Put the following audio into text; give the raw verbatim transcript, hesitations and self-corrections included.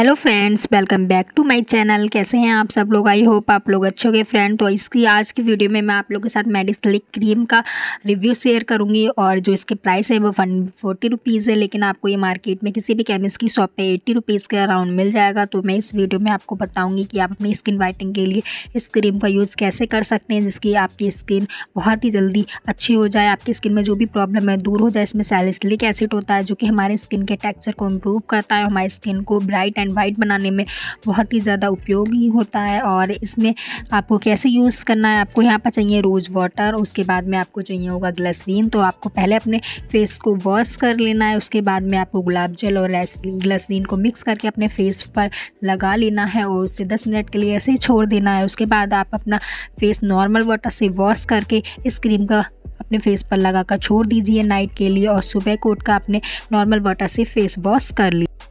Hello friends, welcome back to my channel. कैसे हैं आप सब लोग? आई होप आप लोग अच्छे होंगे फ्रेंड। तो इसकी आज की वीडियो में मैं आप लोगों के साथ मेडिसिलिक क्रीम का रिव्यू शेयर करूंगी और जो इसके प्राइस है वो वन फोर्टी रुपीज़ है, लेकिन आपको ये मार्केट में किसी भी केमिस्ट की शॉप पे एट्टी रुपीज़ के अराउंड मिल जाएगा। तो मैं इस वीडियो में आपको बताऊँगी कि आप अपनी स्किन वाइटनिंग के लिए इस क्रीम का यूज़ कैसे कर सकते हैं, जिसकी आपकी स्किन बहुत ही जल्दी अच्छी हो जाए, आपकी स्किन में जो भी प्रॉब्लम है दूर हो जाए। इसमें सैलिसिलिक एसिड होता है जो कि हमारे स्किन के टेक्स्चर को इम्प्रूव करता है, हमारी स्किन को ब्राइट एंड वाइट बनाने में बहुत ही ज़्यादा उपयोगी होता है। और इसमें आपको कैसे यूज़ करना है, आपको यहाँ पर चाहिए रोज़ वाटर, उसके बाद में आपको चाहिए होगा ग्लिसरीन। तो आपको पहले अपने फेस को वॉश कर लेना है, उसके बाद में आपको गुलाब जल और ग्लिसरीन को मिक्स करके अपने फेस पर लगा लेना है और उसे दस मिनट के लिए ऐसे ही छोड़ देना है। उसके बाद आप अपना फेस नॉर्मल वाटर से वॉश करके इस क्रीम का अपने फेस पर लगा कर छोड़ दीजिए नाइट के लिए, और सुबह को उठकर अपने नॉर्मल वाटर से फेस वॉश कर लीजिए।